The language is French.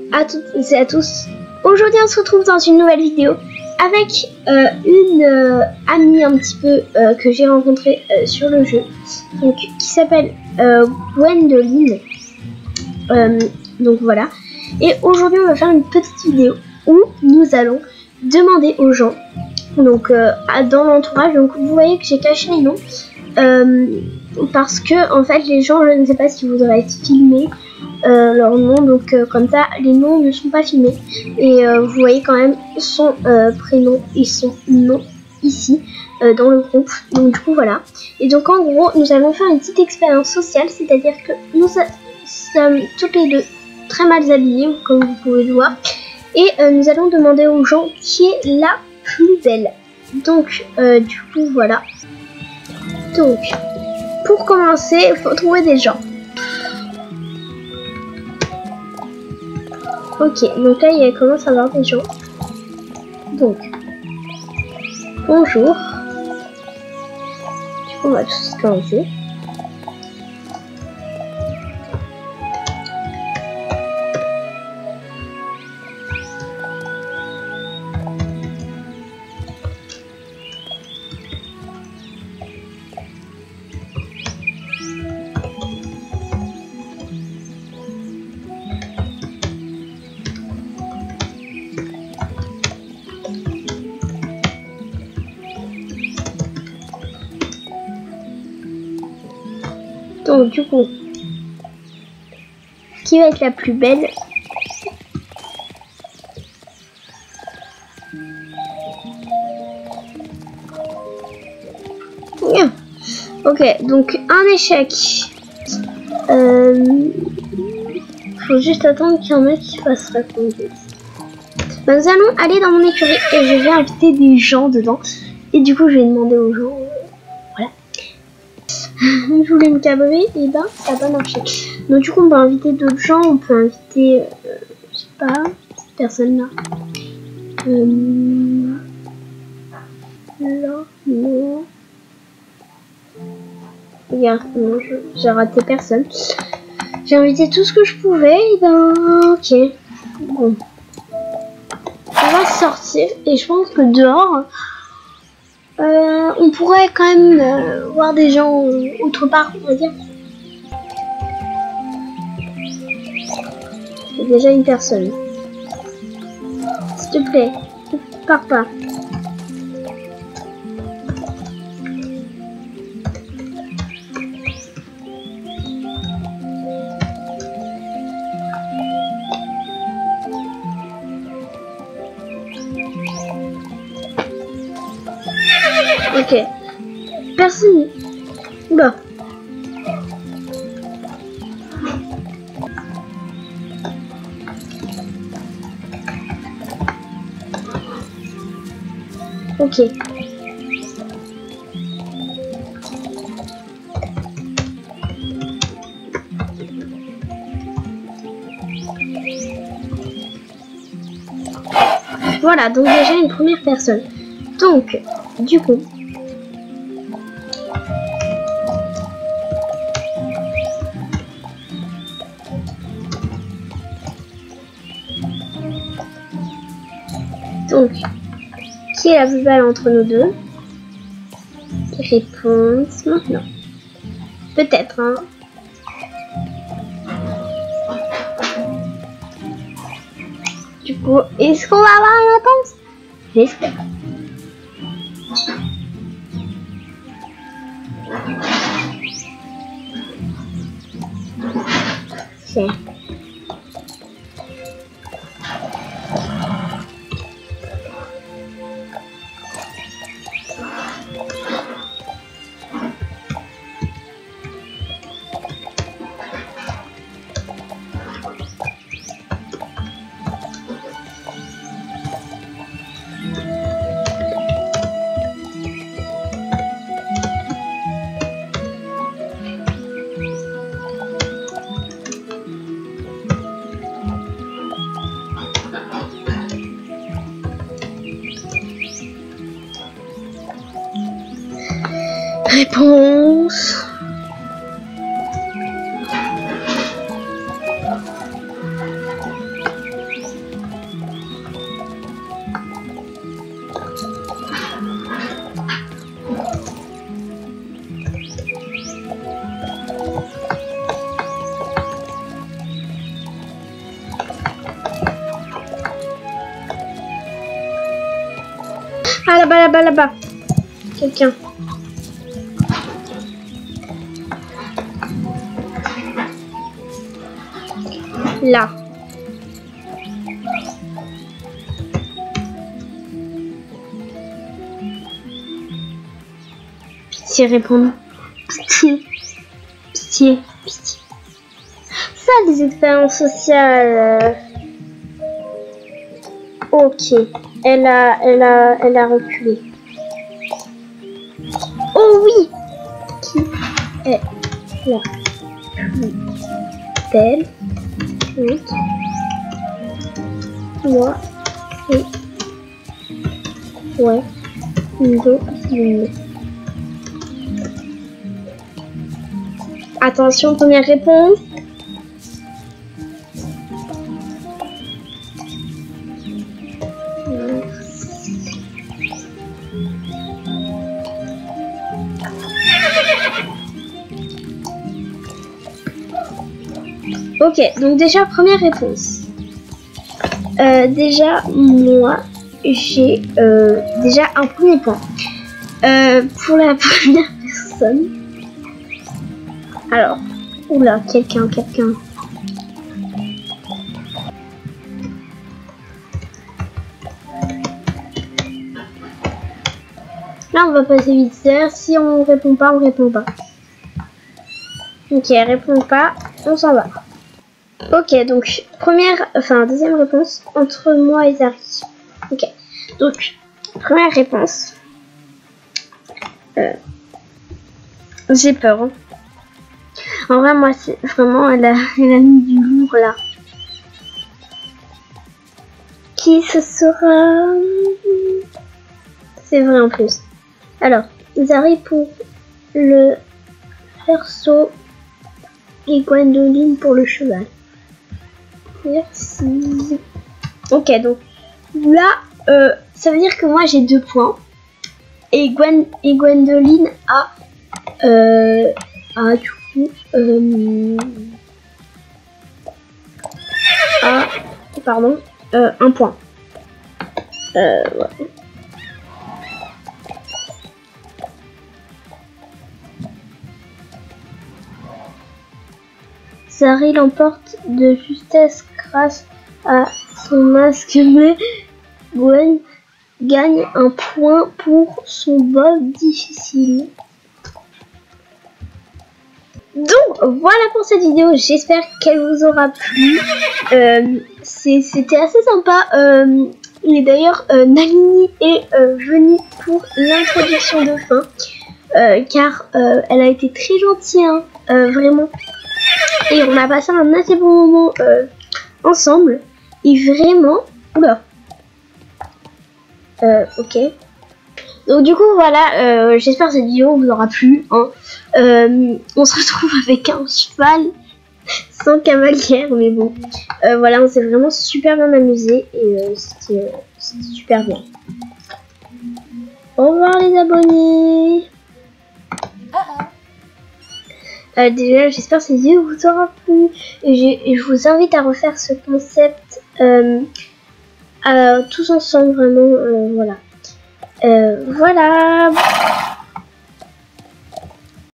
à toutes et à tous. Aujourd'hui on se retrouve dans une nouvelle vidéo avec une amie un petit peu que j'ai rencontrée sur le jeu, donc, qui s'appelle Gwendoline. Donc voilà. Et aujourd'hui on va faire une petite vidéo où nous allons demander aux gens, donc dans l'entourage, donc vous voyez que j'ai caché les noms. Parce que en fait les gens, je ne sais pas s'ils voudraient être filmés leur nom, donc comme ça les noms ne sont pas filmés et vous voyez quand même son prénom et son nom ici dans le groupe. Donc du coup voilà, et donc en gros nous allons faire une petite expérience sociale, c'est à dire que nous sommes toutes les deux très mal habillées comme vous pouvez le voir, et nous allons demander aux gens qui est la plus belle. Donc du coup voilà. Donc, pour commencer, il faut trouver des gens. Ok, donc là, il commence à avoir des gens. Donc, bonjour. Du coup, on va tous commencer. Donc du coup, qui va être la plus belle? Bien. Ok, donc un échec. Faut juste attendre qu'il y en ait qui fassent répondre. Ben, nous allons aller dans mon écurie et je vais inviter des gens dedans. Et du coup, je vais demander aux gens. Voilà. Je voulais me cabrer et ben ça n'a pas marché. Donc du coup on peut inviter d'autres gens, on peut inviter je sais pas, cette personne là. Là, non. Regarde, non, j'ai raté personne. J'ai invité tout ce que je pouvais et ben ok. Bon. On va sortir et je pense que dehors on pourrait quand même voir des gens autre part, on va dire. C'est déjà une personne. S'il te plaît, ne pars pas. Ok. Personne. Oula. Ok. Voilà, donc déjà une première personne. Donc, du coup, qui est la plus belle entre nous deux? Réponse maintenant. Peut-être, hein. Du coup, est-ce qu'on va avoir une réponse? J'espère. Ok. Réponse. Ah là-bas, là-bas, là-bas. Quelqu'un. Là. Pitié, répondre. Pitié. Pitié. Pitié. Ça, des expériences sociales. Ok. Elle a reculé. Oh oui. Qui est la plus belle? Oui. Moi et ouais. Une. Attention, première réponse. Ok, donc déjà première réponse. Déjà moi j'ai déjà un premier point. Pour la première personne. Alors, oula, quelqu'un. Là on va passer vite. Si on répond pas, on répond pas. Ok, elle répond pas, on s'en va. Ok, donc deuxième réponse entre moi et Zari. Ok, donc première réponse. J'ai peur. Hein. En vrai, moi, c'est vraiment, elle a mis du lourd là. Qui ce sera? C'est vrai en plus. Alors, Zari pour le perso et Gwendoline pour le cheval. Merci. Ok, donc là, ça veut dire que moi j'ai 2 points. Et Gwendoline a du coup un point. Ouais. Zari l'emporte de justesse grâce à son masque, mais Gwen gagne un point pour son bol difficile. Donc voilà pour cette vidéo, j'espère qu'elle vous aura plu. C'était assez sympa. Et d'ailleurs Nalini est venue pour l'introduction de fin, car elle a été très gentille, hein, vraiment. Et on a passé un assez bon moment ensemble. Et vraiment... Oula. Ok. Donc du coup voilà, j'espère que cette vidéo vous aura plu. Hein. On se retrouve avec un cheval sans cavalière, mais bon. Voilà, on s'est vraiment super bien amusé et c'était super bien. Au revoir les abonnés. Déjà, j'espère que cette vidéo vous aura plu et je vous invite à refaire ce concept tous ensemble, vraiment, voilà. Voilà.